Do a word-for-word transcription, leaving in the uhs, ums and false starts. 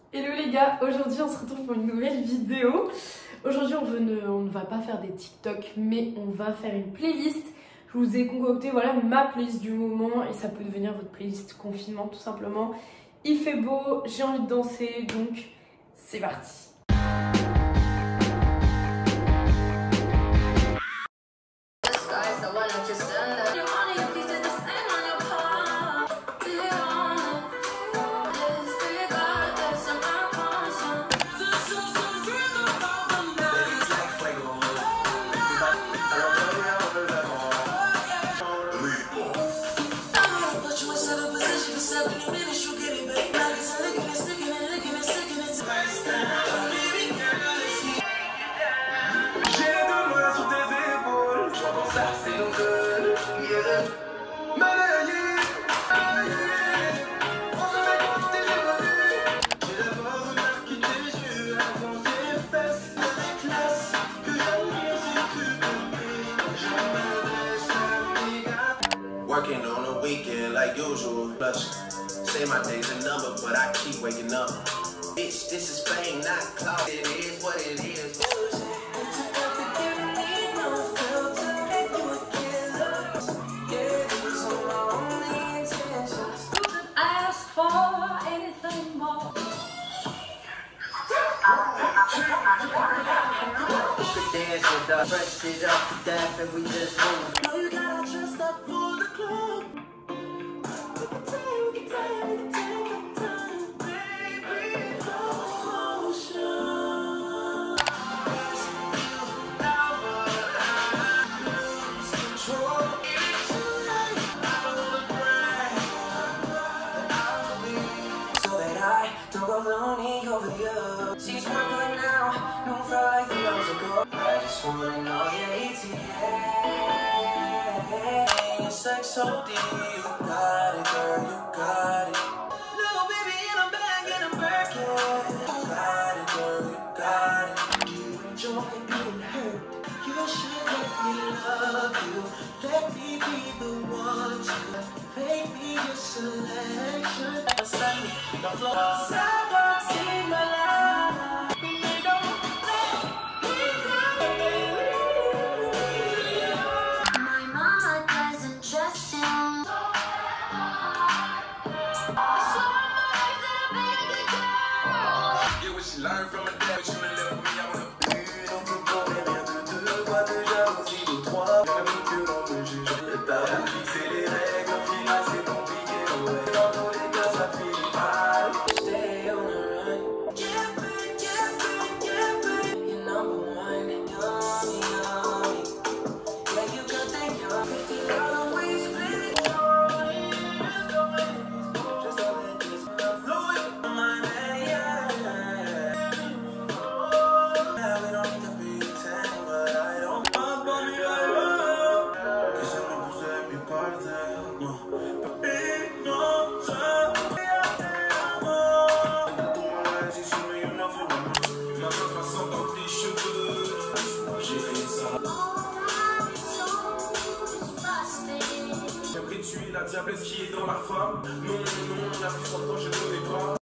Hello les gars, aujourd'hui on se retrouve pour une nouvelle vidéo. Aujourd'hui on, ne, on ne va pas faire des TikTok, mais on va faire une playlist. Je vous ai concocté voilà, ma playlist du moment et ça peut devenir votre playlist confinement tout simplement. Il fait beau, j'ai envie de danser, donc c'est parti. Working on a weekend like usual. Say my day's a number, but I keep waking up. Bitch, this is fame, not clout. It is what it is. Ask for anything more. Dance with us, fresh it up to death, and we just move. Know you gotta dress up for the club. She's working now, don't feel like the years ago. I just wanna know your E T A. Your sex so deep, you got it, girl, you got it. Little baby in a bag and a Birkin. You got it, girl, you got it. You enjoy being hurt. You should let me love you. Let me be the one to make me your selection. The floor, sidewalks in my life. Learn from a dad, you me, I wanna stay on the run. Yeah, baby, yeah, baby, yeah, baby. You're number one, yummy, yummy. Yeah, you got that yum. fifty dollars waist, baby. Just like this. Blow it on my man, yeah. We don't need to be ten, but I don't pop on me like love. Que se me puse en mi parte, no. Papi, no sé. J'ai pris de tuer la diablesse qui est dans ma femme. Non, non, non, la plus longtemps je ne connais pas.